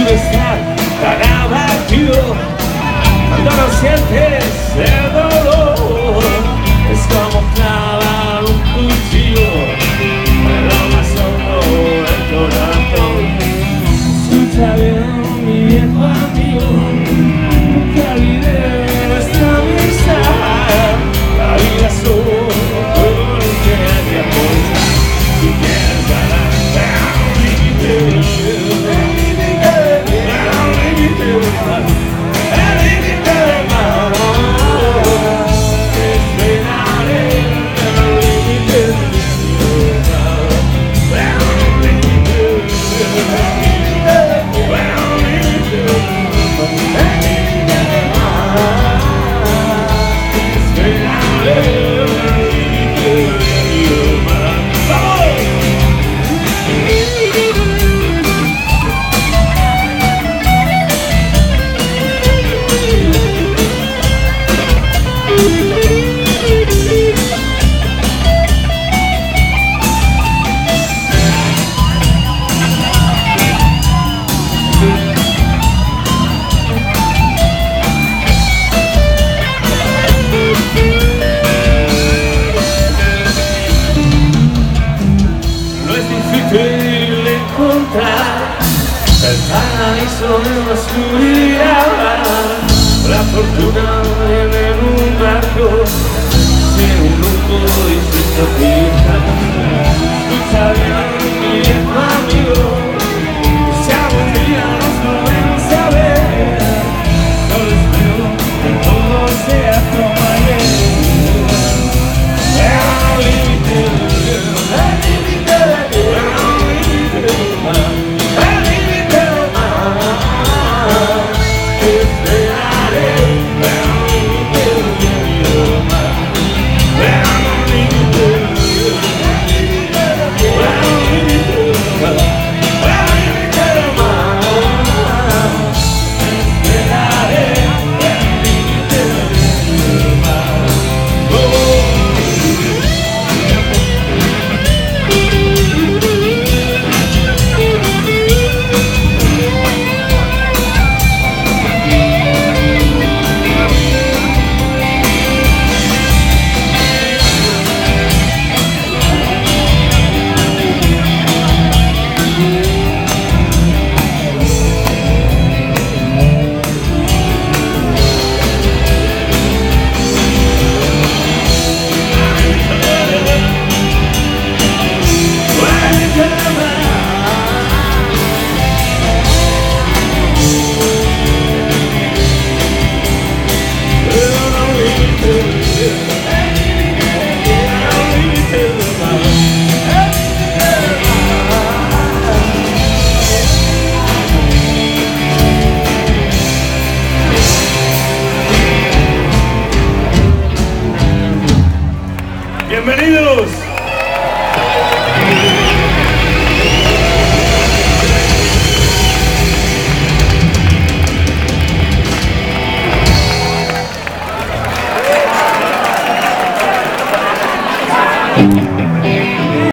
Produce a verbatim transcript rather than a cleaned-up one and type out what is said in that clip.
estar tan abatido cuando no sientes el dolor. Es como clavar un cuchillo en lo más hondo del corazón. Escucha bien, mi viejo amigo, nunca olvidé nuestra amistad. La vida es solo un que hay que aportar. Si quieres ganar, down, límite, down, límite, down, límite, down, límite, esperaré, down, límite, down, límite, el paraíso de la oscuridad, la fortuna en un barco sin un rumbo y sin sofista. Escucha bien, mi viejo amigo, si algún día nos volvemos a ver, solo espero que todo sea como ayer. El límite, el límite, el límite, bienvenidos. Thank you.